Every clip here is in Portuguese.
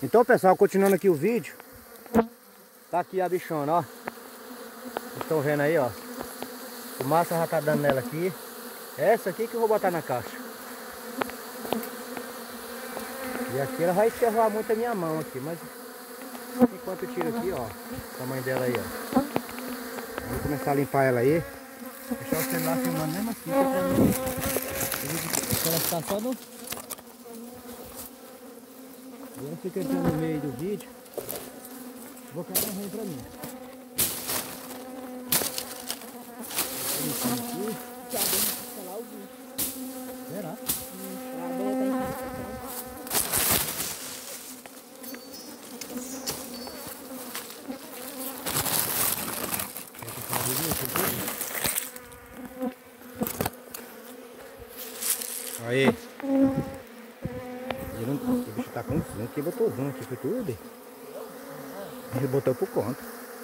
Então, pessoal, continuando aqui o vídeo. Tá aqui a bichona, ó. Vocês estão vendo aí, ó. Fumaça já tá dando nela aqui. Essa aqui que eu vou botar na caixa. E aqui ela vai esquervar muito a minha mão aqui, mas enquanto eu tiro aqui, ó, o tamanho dela aí, ó. Vou começar a limpar ela aí. Deixar o celular filmando mesmo assim, pra mim. Ela está só no... Ela fica entrando no meio do vídeo. Vou cair no rei pra mim. Será? Aí. O bicho tá com zoom aqui, botou zoom aqui, foi tudo. Ele botou por conta.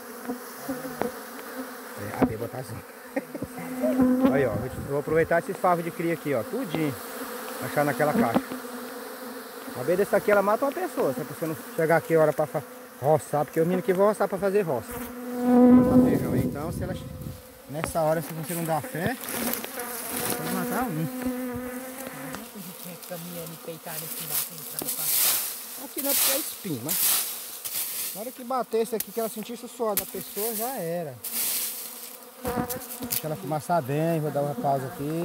Abri botar zoom. Aí, ó, vou aproveitar esses favos de cria aqui, ó, tudinho. Achar naquela caixa. A vez desse aqui ela mata uma pessoa, se a pessoa não chegar aqui a hora pra roçar, porque os meninos que vão roçar pra fazer roça. Feijão. Então, se elas nessa hora, se você não dá fé, pode matar um. Caminhando e peitar nesse mato. Aqui não é porque é espinho, mas na hora que batesse aqui, que ela sentisse o suor da pessoa, já era. Deixa ela fumaçar bem, vou dar uma pausa aqui.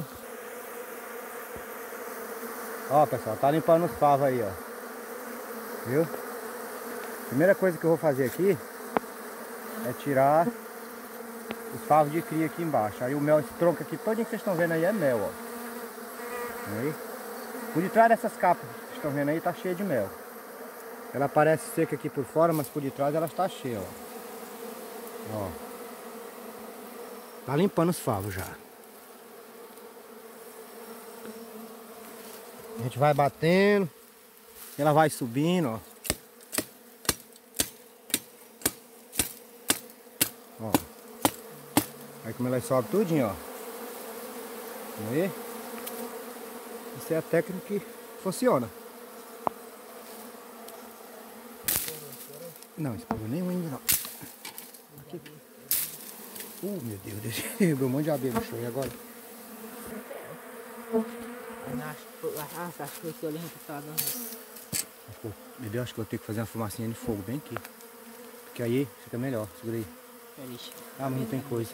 Ó, pessoal, tá limpando os favos aí, ó. Viu? Primeira coisa que eu vou fazer aqui é tirar os favos de cria aqui embaixo. Aí o mel, esse tronco aqui, todinho que vocês estão vendo aí é mel, ó. Aí. Por detrás dessas capas que vocês estão vendo aí, tá cheia de mel. Ela parece seca aqui por fora, mas por detrás ela está cheia, ó. Ó. Tá limpando os favos já. A gente vai batendo. Ela vai subindo, ó. Ó. Aí como ela sobe tudinho, ó. Aí. Essa é a técnica que funciona. Não, esporou nenhum ainda não. Aqui. Meu Deus, deixa um monte de abelha no chão. E agora? Acho que eu lembro que tá dando. Bebê, acho que eu vou ter que fazer uma fumacinha de fogo bem aqui. Porque aí fica melhor. Segura aí. Ah, mas não tem coisa.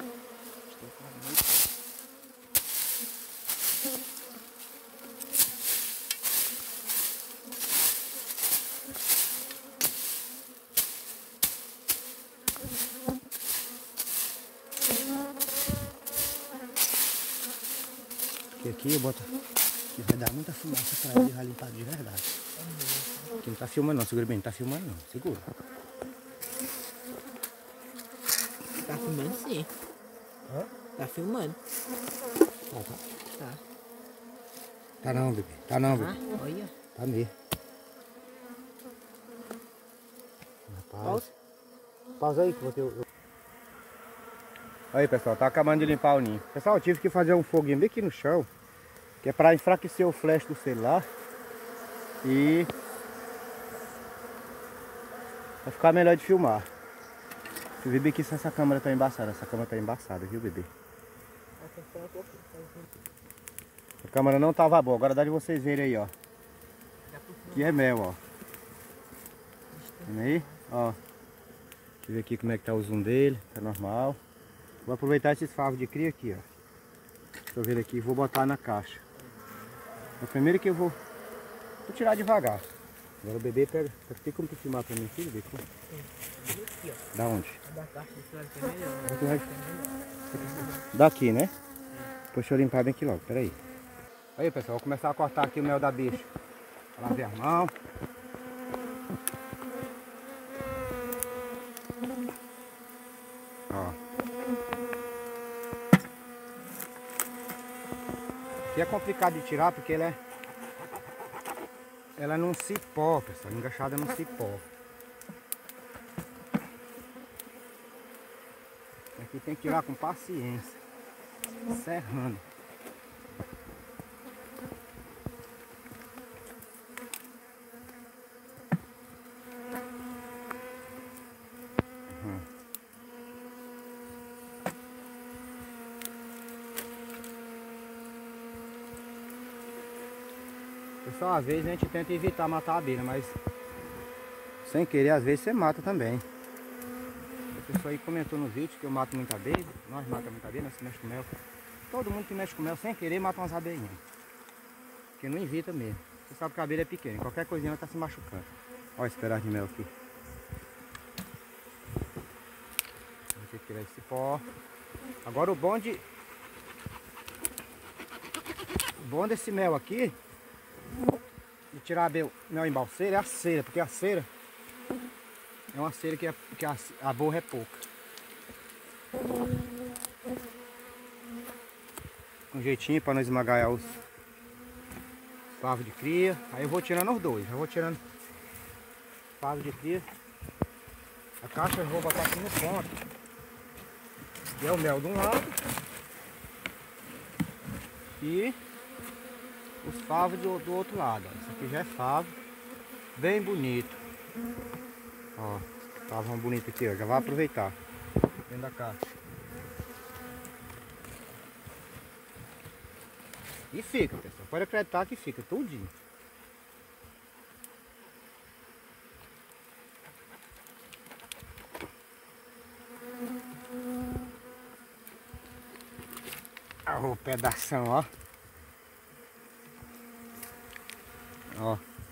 Porque aqui eu boto. Aqui vai dar muita fumaça pra ele limpar de verdade. Aqui não tá filmando não, segura bem, não tá filmando não. Segura. Tá filmando sim. Hã? Tá filmando. Tá. Tá não, bebê. Tá não, bebê. Olha. Tá mesmo. Pausa. Pausa aí que eu vou ter. Aí, pessoal, tá acabando de limpar o ninho. Pessoal, eu tive que fazer um foguinho bem aqui no chão, que é pra enfraquecer o flash do celular e vai ficar melhor de filmar. Deixa eu ver bem aqui se essa câmera tá embaçada. Essa câmera tá embaçada, viu, bebê? A câmera não tava boa, agora dá de vocês verem aí, ó. Aqui é mel, ó. Vendo aí? Ó. Deixa eu ver aqui como é que tá o zoom dele, tá normal. Vou aproveitar esses favos de cria aqui, ó. Deixa eu ver aqui, vou botar na caixa. É o primeiro que eu vou tirar devagar. Agora o bebê pega. Tem como tu filmar pra mim aqui, bebê? Da onde? Da caixa, que é melhor. Daqui, né? Deixa eu limpar bem aqui logo, peraí. Aí, pessoal, vou começar a cortar aqui o mel da bicha. Lavei a mão. Ó. Aqui é complicado de tirar porque ela é num cipó, pessoal, engaixada num cipó. Aqui tem que tirar com paciência, serrando. Pessoal, às vezes a gente tenta evitar matar a abelha, mas sem querer às vezes você mata também. A pessoa aí comentou no vídeo que eu mato muita abelha. Nós matamos muita abelha, nós que mexe com mel. Todo mundo que mexe com mel sem querer mata umas abelhinhas. Porque não evita mesmo. Você sabe que a abelha é pequena, qualquer coisinha ela está se machucando. Olha esse pedaço de mel aqui. Vamos ter que tirar esse pó. Agora o bom desse mel aqui, de tirar mel em balseira, é a cera, porque a cera é uma cera que a borra é pouca. Um jeitinho para não esmagar os favos de cria. Aí eu vou tirando os dois. Eu vou tirando favos de cria. A caixa eu vou botar aqui no ponto. E é o mel de um lado. E os favos do outro lado. Esse aqui já é favo. Bem bonito. Ó, favo bonito aqui, ó. Já vai aproveitar. Dentro da caixa. E fica, pessoal. Pode acreditar que fica tudinho. Ah, o pedação, ó. Ó.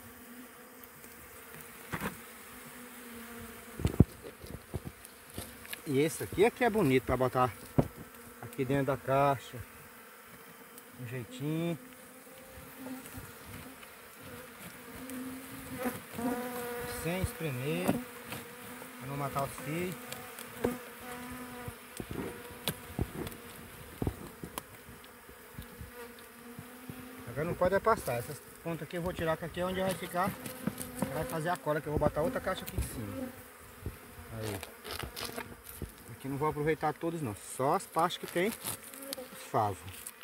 E esse aqui é que é bonito para botar aqui dentro da caixa. Um jeitinho. Sem espremer. Para não matar os fios. Agora não pode passar. Essas pontas aqui eu vou tirar, que aqui é onde vai ficar. Vai fazer a cola, que eu vou botar outra caixa aqui em cima. Aí. Aqui não vou aproveitar todos não. Só as partes que tem os favos.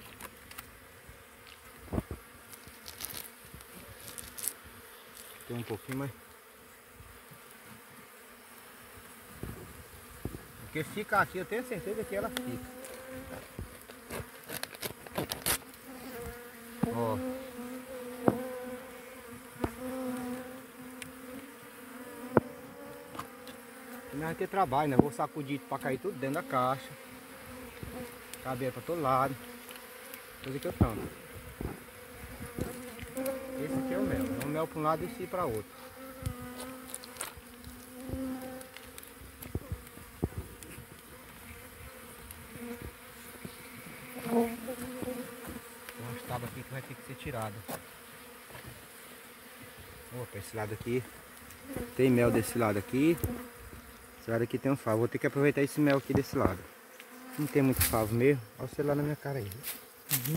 Tem um pouquinho, mas... Porque fica aqui, eu tenho certeza que ela fica. Ó. Não vai ter trabalho, né? Vou sacudir para cair tudo dentro da caixa. Cabelo para todo lado. Coisa que eu tanto. Esse aqui é o mel. É o mel para um lado e esse para outro. Tem umas tábuas aqui que vai ter que ser tirada. Opa, esse lado aqui tem mel desse lado aqui. Esse lado aqui tem um favo. Vou ter que aproveitar esse mel aqui desse lado. Não tem muito favo mesmo. Olha o celular na minha cara aí. Uhum.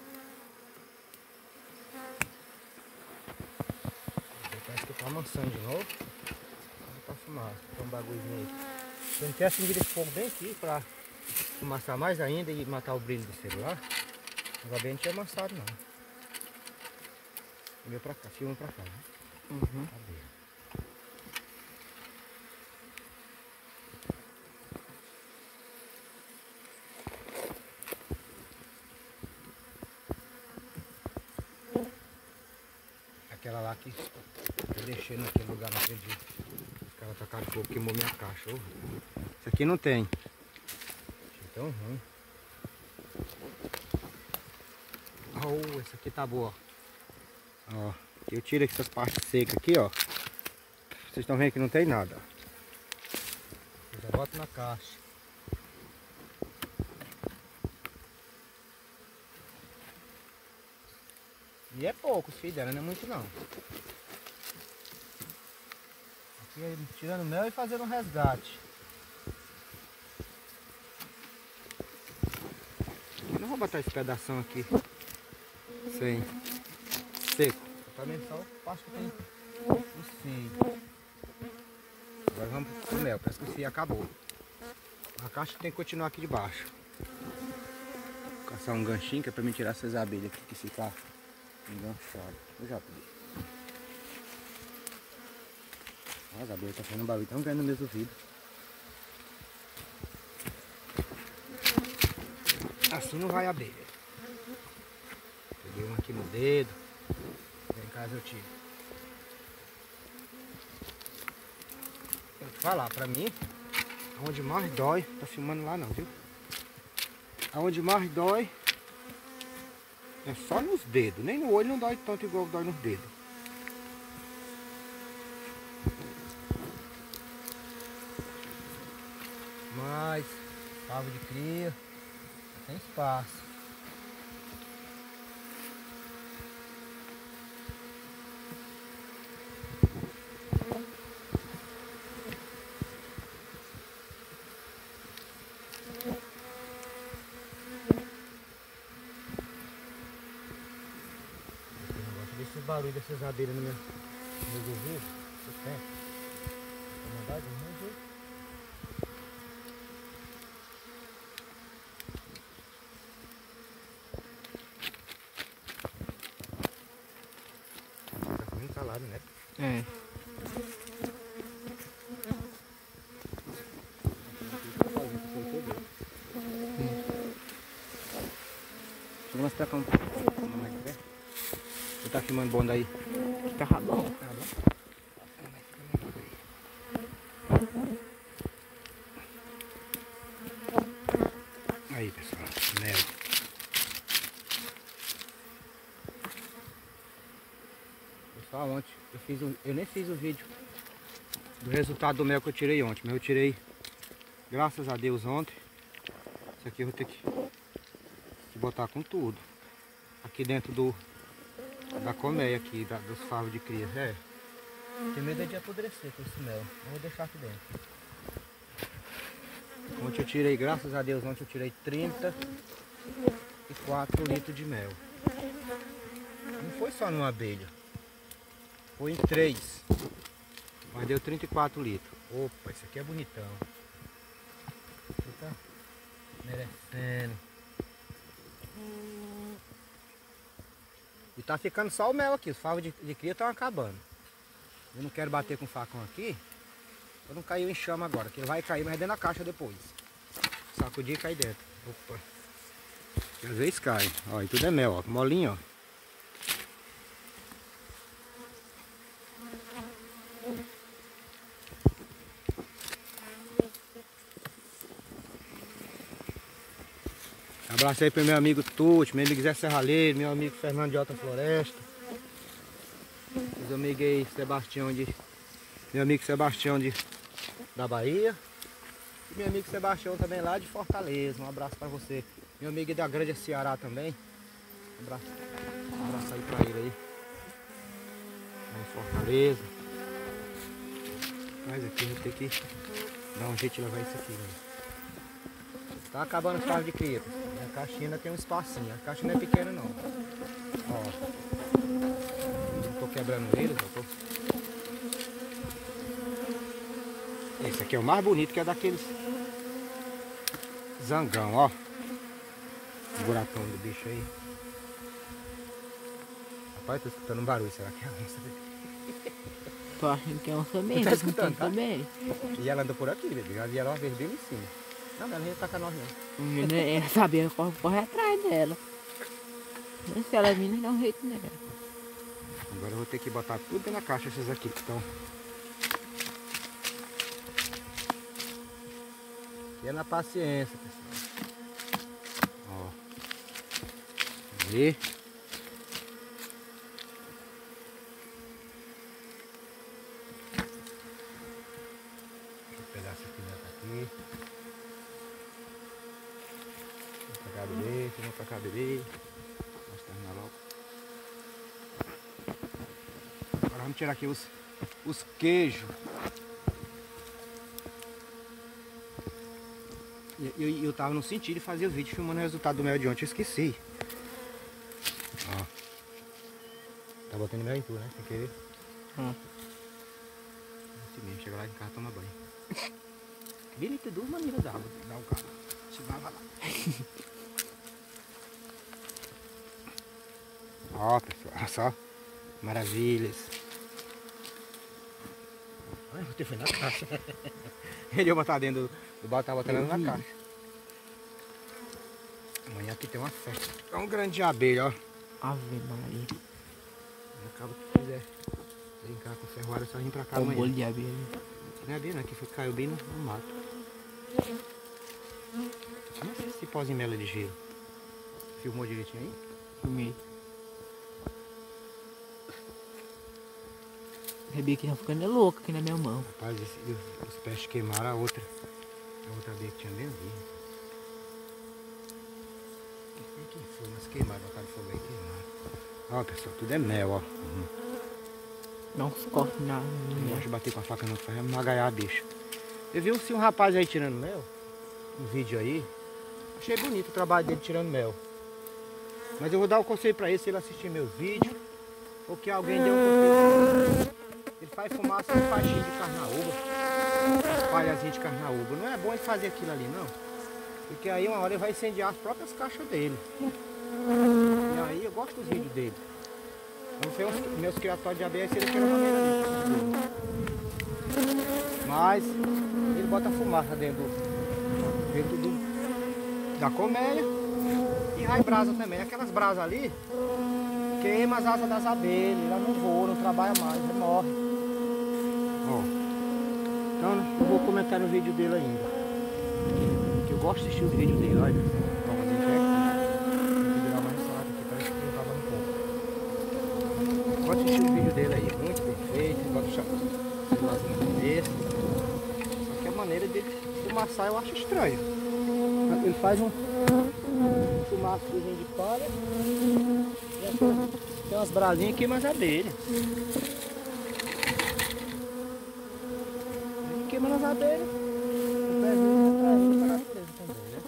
Parece que eu tô amansando de novo. Pra fumar. Tem um bagulhozinho aí. Se eu não quer acender esse fogo bem aqui pra amassar mais ainda e matar o brilho do celular, não vai bem amassado não. Filma pra cá, filma pra cá. Né? Uhum. Cadê? Aquela lá que eu deixei naquele lugar, não acredito. Os caras tacaram fogo, queimou minha caixa. Oh. Isso aqui não tem. Achei tão ruim. Oh, essa aqui tá boa. Ó, eu tiro aqui essas partes secas aqui, ó. Vocês estão vendo que não tem nada. Eu já boto na caixa. E é pouco os fios dela, não é muito não. Aqui é tirando mel e fazendo um resgate. Eu não vou botar esse pedação aqui sem seco. Também só o pasto que tem os fios. Agora vamos pro mel, parece que o fio acabou. A caixa tem que continuar aqui debaixo. Vou caçar um ganchinho que é pra me tirar essas abelhas aqui que ficar enganchado. Eu já peguei. As abelhas estão fazendo um barulho tão grande no meus ouvidos. Assim não vai a abelha. Peguei uma aqui no dedo. Vem cá Caso eu tire. Tem que falar, pra mim, aonde mais dói, tá filmando lá não, viu? Aonde mais dói é só nos dedos, nem no olho não dói tanto igual dói nos dedos. Mas, favo de cria, tem espaço. Esse barulho dessas abelhas no meu ouvido, você tem? Na verdade, não é jeito. Tá comendo calado, né? É. Deixa eu mostrar como é que é. Você tá filmando bom daí? Tá bom. Tá bom. Aí pessoal, mel. Pessoal, ontem eu nem fiz o vídeo do resultado do mel que eu tirei ontem, mas eu tirei, graças a Deus, ontem. Isso aqui eu vou ter que botar com tudo. Aqui dentro da colmeia aqui, dos favos de cria. É. Tem medo de apodrecer com esse mel. Não vou deixar aqui dentro. Ontem eu tirei, graças a Deus, ontem eu tirei 34 litros de mel. Não foi só numa abelha. Foi em 3. Mas deu 34 litros. Opa, esse aqui é bonitão. Você tá merecendo. E tá ficando só o mel aqui. Os favos de cria estão acabando. Eu não quero bater com o facão aqui. Eu não caiu em chama agora, que ele vai cair, mas é dentro da caixa depois. Sacudir e cair dentro. Opa. E às vezes cai. Ó, e tudo é mel, ó. Molinho, ó. Abraço aí pro meu amigo Tuti, meu amigo Zé Serralheiro, meu amigo Fernando de Alta Floresta. Meu amigo aí meu amigo Sebastião da Bahia. E meu amigo Sebastião também lá de Fortaleza. Um abraço pra você. Meu amigo da Grande Ceará também. Um abraço aí pra ele aí. Lá em Fortaleza. Mas aqui eu vou ter que dar um jeito de levar isso aqui, né? Tá acabando os favos de cria. A caixinha ainda tem um espacinho. A caixa não é pequena não. Ó. Não tô quebrando eles, ó. Esse aqui é o mais bonito, que é daqueles zangão, ó. O buracão do bicho aí. Rapaz, tô escutando um barulho. Será que é a onça dele? Tô achando que é onça mesmo. Tá escutando, tá? Também. E ela anda por aqui, bebê. Já vi ela uma vez bem em cima. Não, ela não ia tacar nós não. Ela sabia que corre atrás dela. Se ela vir, não dá um jeito nela. Agora eu vou ter que botar tudo dentro da caixa, essas aqui que estão. E é na paciência, pessoal. Ó. Aí. Deixa eu pegar essa pimenta aqui. Vou pegar bebê, vou tacar bebê. Vamos terminar logo. Agora vamos tirar aqui os queijos. Eu tava no sentido de fazer o vídeo filmando o resultado do mel de ontem, eu esqueci. Ó. Tá botando mel em tudo, né? Sem querer. Assim mesmo, chega lá em casa, toma banho. Billy tem duas maneiras d'água, dá o cara. Se lava lá. Ó, pessoal, olha só. Maravilhas. Ai, vou ter foi na caixa. Ele ia botar dentro do balde, tá botando na caixa. Amanhã aqui tem uma festa. É um grande de abelha, ó. Ave Maria. Acaba que quiser brincar com ferroada, só vir pra cá Olha o amanhã. bolo de abelha ali. Não é abelha, não, que foi, caiu bem no mato. Não sei se pós em mela de gelo. Filmou direitinho aí? Filmei. A Rebeca tá ficando louca aqui na minha mão. Rapaz, os peixes queimaram a outra abelha que tinha bem ali. Não sei quem foi, mas queimaram, botaram fogo aí, queimaram. Ó pessoal, tudo é mel, ó. Não se corta nada. Não gosto de bater com a faca não, que faz magaiar a bicha. Você viu se um rapaz aí tirando mel? Um vídeo aí. Achei bonito o trabalho dele tirando mel. Mas eu vou dar o conselho pra ele, se ele assistir meus vídeos, ou que alguém dê um conselho. Ele faz fumaça com faixinha de carnaúba, palhazinha de carnaúba. Não é bom ele fazer aquilo ali, não. Porque aí uma hora ele vai incendiar as próprias caixas dele. E aí eu gosto dos vídeos dele. Não sei os meus criatórios de abelha seria daquela maneira ali. Mas ele bota fumaça dentro da colmeia e vai brasa também. Aquelas brasas ali queima as asas das abelhas, ela não voa, não trabalha mais, ela morre. Ó. Então eu vou comentar no vídeo dele ainda. Que eu gosto de assistir os vídeos dele, olha. Vamos virar mais saco aqui, parece que eu tava no ponto. Gosto de assistir o vídeo dele aí, muito perfeito, gosto de chamar na cabeça. Só que a maneira dele fumaçar eu acho estranho. Ele faz um fumaçozinho de palha e tem umas brasinhas aqui, mas abelhas. Queima nas abelhas. O pezinho tá indo pra natureza também, né?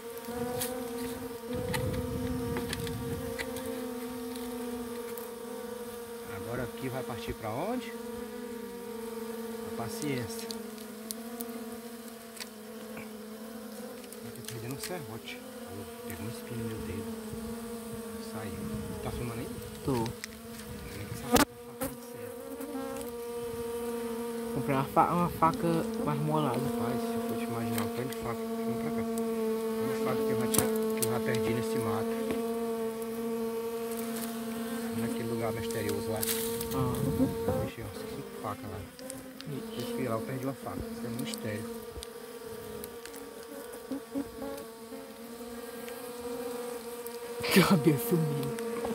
Agora aqui vai partir pra onde? A paciência. Eu tô perdendo um serrote. Pegou um espinho no meu dedo. Saiu. Tá filmando aí? Tô. Comprei uma faca marmolada. Rapaz, se eu for te imaginar o tanto de faca, vem pra cá. Uma faca que eu já perdi nesse mato. Naquele lugar misterioso lá. Ah. Deixei umas 5 facas lá. Eu fui lá, eu perdi uma faca. Isso é um mistério. Cabeça sumiu.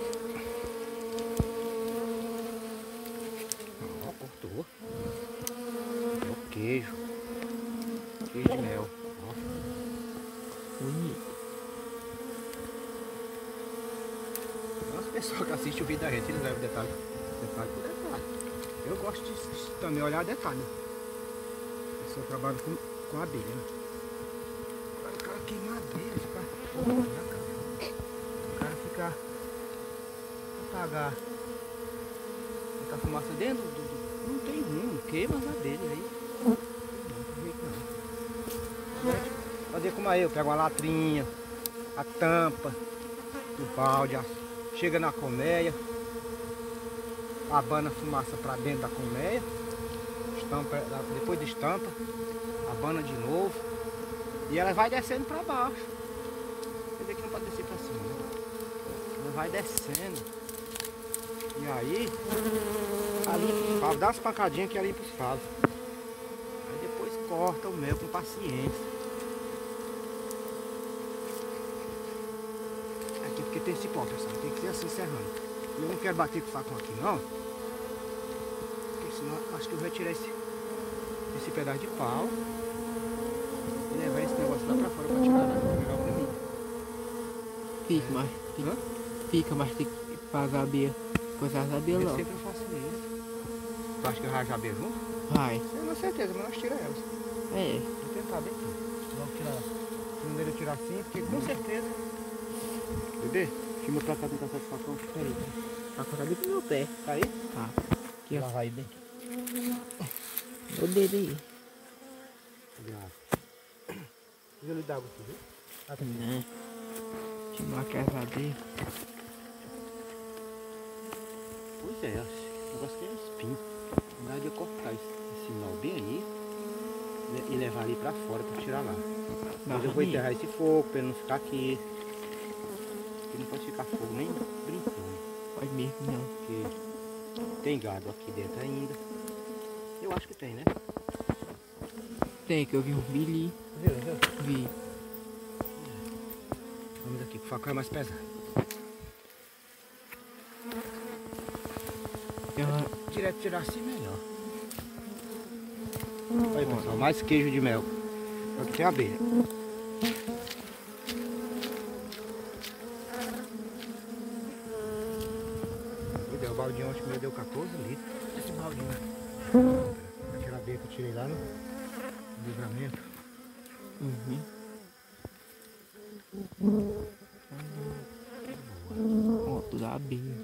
Ó, cortou. É o queijo. Queijo de mel. Ó. Bonito. As pessoas que assistem o vídeo da gente, eles levam detalhe por detalhe. Eu gosto de também olhar detalhe. A pessoa trabalha com abelha, né? Agora o cara queima a abelha, fica... O cara fica... apagar. Fica a fumaça dentro do... Não tem rumo, queima as abelhas aí. Não tem jeito não. Fazer como aí, eu pego uma latrinha, a tampa do balde, chega na colmeia, abana a fumaça para dentro da colmeia, estampa, depois de estampa, abana de novo e ela vai descendo para baixo. Quer dizer que não pode descer para cima, né? Ela vai descendo e aí limpa os favos, dá umas pancadinhas que ela limpa os favos. Aí depois corta o mel com paciência. Porque tem esse pó, pessoal, tem que ser assim serrando. Eu não quero bater com o facão aqui não, porque senão acho que eu vou tirar esse pedaço de pau e levar esse negócio lá pra fora pra tirar melhor pra mim. Fica, mas tem que pagar a abelha. Coisar as abelhas Eu logo. sempre faço isso. Tu acha que eu rajo a abelha junto? Vai. Com certeza, mas nós tiramos elas. É. Vou tentar bem aqui. Vamos tirar. Não dele tirar assim, porque com certeza. Bebê, filma pra cá tentar esse facão. Peraí. Tá cortado com o meu pé. Tá aí? Tá. Aqui, ó. Lá vai bem. O dedo aí. Cadê a água? Eu lhe dá água aqui, viu? Ah, tá aqui. Né? Deixa eu marcar essa abelha. Pois é, o negócio aqui é espinho. Na verdade eu cortar esse nó bem aí e levar ali pra fora pra tirar lá. Mas eu vou enterrar esse fogo pra ele não ficar aqui. Porque não pode ficar fogo nem brincando. Pode mesmo não. Porque Tem gado aqui dentro ainda. Eu acho que tem, né? Tem, que eu vi um bili. Viu? Vi. Vamos aqui, que o facão é mais pesado. Direto tirar assim melhor. Aí pessoal, mais queijo de mel. Aqui tem abelha. O baldinho ontem meu deu 14 litros. Esse baldinho. Aquela abelha que eu tirei lá no livramento. Ó, tudo abelha.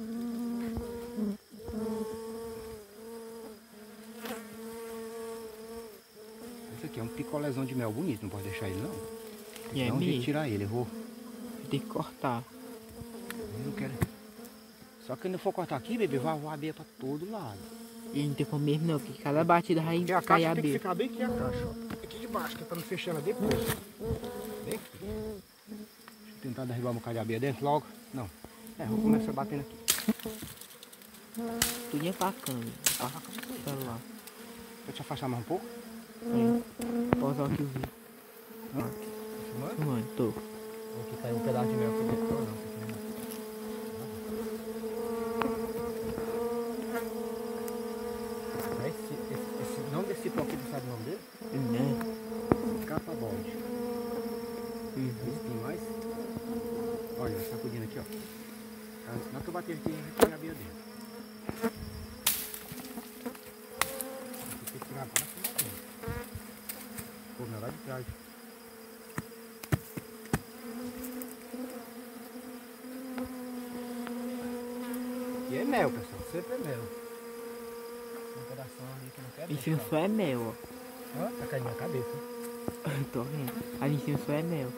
Esse aqui é um picolézão de mel bonito, não pode deixar ele não. E é Não tem que mesmo. tirar ele, eu vou. Tem que cortar. Eu não quero. Só que quando eu for cortar aqui, bebê, vai voar abelha pra todo lado. E não tem como mesmo não, porque cada batida vai Porque a cair caixa tem que abelha. ficar bem aqui a caixa, ó. Aqui de baixo, que é pra não fechar ela depois. Bem aqui. Deixa eu tentar derrubar um bocado de abelha dentro logo. Não. É, vou começar batendo aqui. Tudo é pra câmera. Pra celular. Vou te afastar mais um pouco. Aí. Pausar aqui o vídeo. Aqui. Filmando? Mano, tô. Aqui caiu um pedaço de mel aqui dentro. Não. Esse nome desse cipó aqui, tu sabe o nome dele? Né? Capa bode. Esse tem mais. Olha, sacudindo aqui, ó. Na que eu bater aqui, vai tirar a abelha dentro. Tem que tirar agora, pô, meu lá de trás. E é mel, pessoal. Sempre é mel. Um pedaço ali que não quer. Em cima só é mel, ó. Ó, tá caindo na cabeça. Tô vendo. Ali em cima só é mel.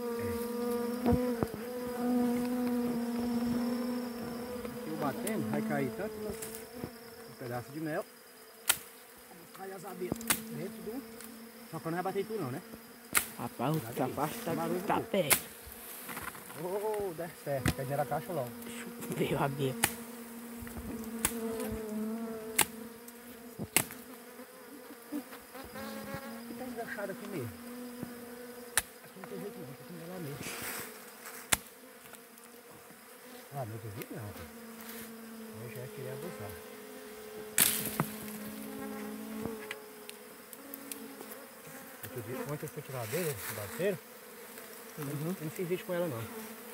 Aqui eu batendo, vai cair tanto um pedaço de mel. Vamos cair as abelhas dentro do... Só que eu não vai bater em tudo não, né? Rapaz, o capaz tá perto. Oh, dá certo. Quer dinheiro a caixa logo. Veio a abelha. Aqui tá enganchado aqui mesmo. Aqui não tem jeito não, tem que ir lá mesmo. Ah, não tem jeito não, rapaz. Eu já queria abusar. Ontem eu fui tirar a dele, do bateiro. Eu não fiz vídeo com ela não.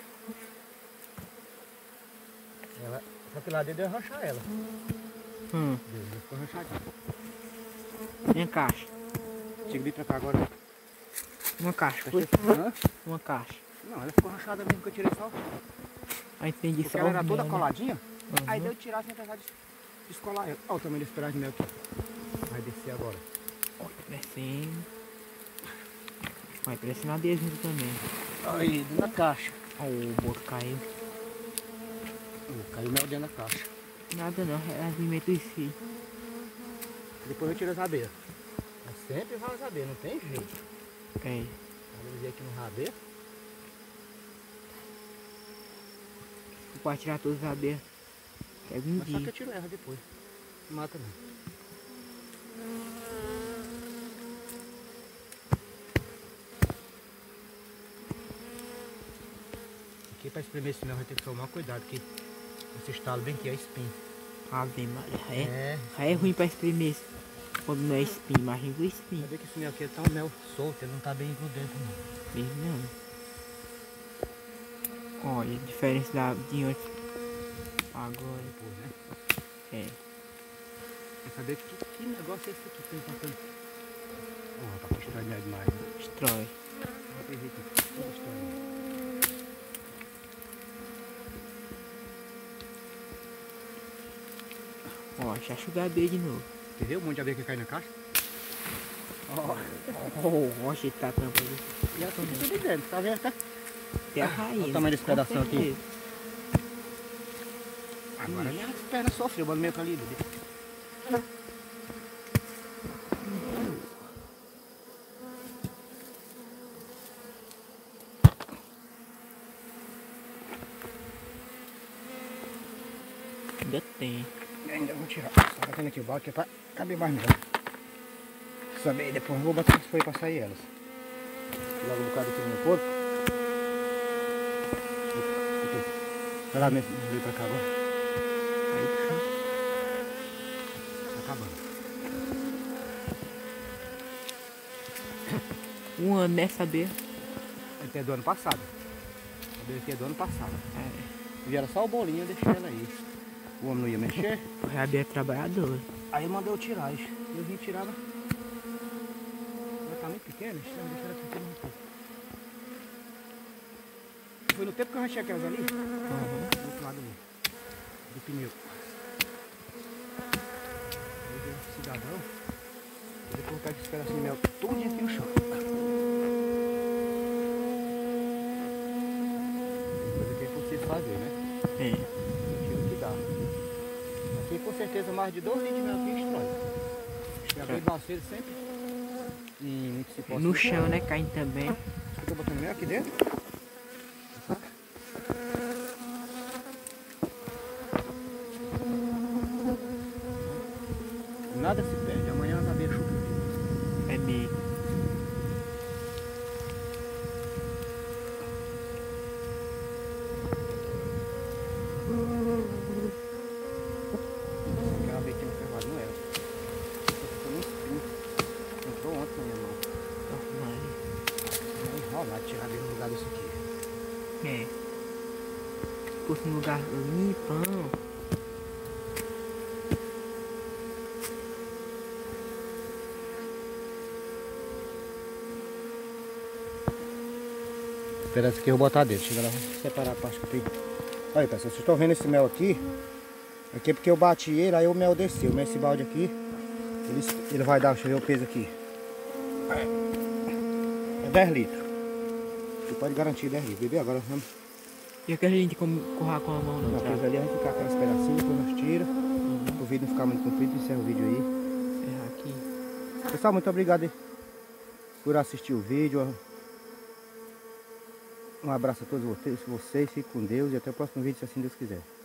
Só que lá dentro eu ia rachar ela. Deu, ficou rachadinho. Minha caixa. Tinha que vir pra cá agora. Uma caixa. Foi? Hã? Uma caixa. Não, ela ficou rachada mesmo que eu tirei só. Aí entendi Porque só ela o era toda mel, né? coladinha. Aí deu tirar sem precisar de descolar ela. Olha o tamanho desse pedaço de mel aqui. Vai descer agora. Olha, descendo. Vai descendo a desenho também. Aí, dentro da caixa. Ó, o boto caiu. Caiu mel dentro da caixa. Nada não, é alimento em si. Depois eu tiro as abelhas. Mas sempre vai as abelhas, não tem jeito. É. Vamos ver aqui no rabeiro. Tu pode tirar todas as abelhas. Pega um Mas só que eu dia. tiro ela depois. Não mata não. Aqui para espremer esse mel vai ter que tomar cuidado, que esse estalo bem aqui é espinho. Ave Maria. É. É ruim pra espremer quando não é espinho, imagina com espinho. Vai ver que esse mel aqui tá um mel solto, ele não tá bem grudento não. Mesmo não. Olha a diferença de antes agora. Depois, né? É. Quer saber que negócio é esse aqui que tá importando? Ó, tá estranho demais, né? Destrói. Não tem jeito, tudo estranho. Ó, já chugar a abelha de novo. Entendeu? Um monte de abelha que cai na caixa. Ó, jeito que tá a tampa ali. E ela fica tudo dentro, tá vendo? Tem a raiz. Olha o tamanho desse com pedação aqui. certeza. Agora minha perna sofreu, o meio pra ali, bebê. Ainda tem. É, Ainda vou tirar. Só batendo aqui o balde que é pra caber mais mesmo. Saber, depois eu vou botar as folhas pra sair elas. Tirar um bocado aqui no meu corpo. Vai lá mesmo, vir pra cá agora. Aí puxa. Tá acabando. Um ano, né, saber? Até do ano passado. Saber que é do ano passado. É. E era só o bolinho, eu deixei ela aí. O homem não ia mexer. O Rabi é trabalhador. Aí eu mandei eu tirar. Eu vim tirar ela. Ela tá muito pequena, então deixa ela pequena um pouco. Foi no tempo que eu rachei aquelas ali. Do outro lado ali. Do pneu. Aí veio um cidadão. Ele colocar esse pedacinho de mel todo aqui no chão. Coisa que é possível fazer, né? É. O que dá. Aqui com certeza mais de 2 litros de mel aqui destrói. Já veio balseiro sempre. E muito se possa. No chão, né, caindo também. Eu tô botando mel aqui dentro. Nada se perde, amanhã as abelhas chupam. É meio. Aquela abelha tinha ferrado, não era. Ficou no espinho. Entrou ontem na minha mão. Vou enrolar, tirar a abelha no lugar disso aqui. É. Fosse um lugar limpão. Pedaço aqui eu vou botar dentro. Chega lá, vou separar a parte que eu tenho. Olha pessoal, vocês estão vendo esse mel aqui? Aqui é porque eu bati ele, aí o mel desceu. Mas esse balde aqui, ele vai dar, deixa eu ver o peso aqui. É 10 litros. Você pode garantir 10 litros. Bebê, agora vamos. E aquele gente corrar com a mão não, Não, tá? aqueles ali a gente ficar aqueles pedacinhos, depois nós tira. O vídeo não ficar muito comprido, encerra o vídeo aí. É aqui. Pessoal, muito obrigado aí por assistir o vídeo. Um abraço a todos vocês, fiquem com Deus e até o próximo vídeo, se assim Deus quiser.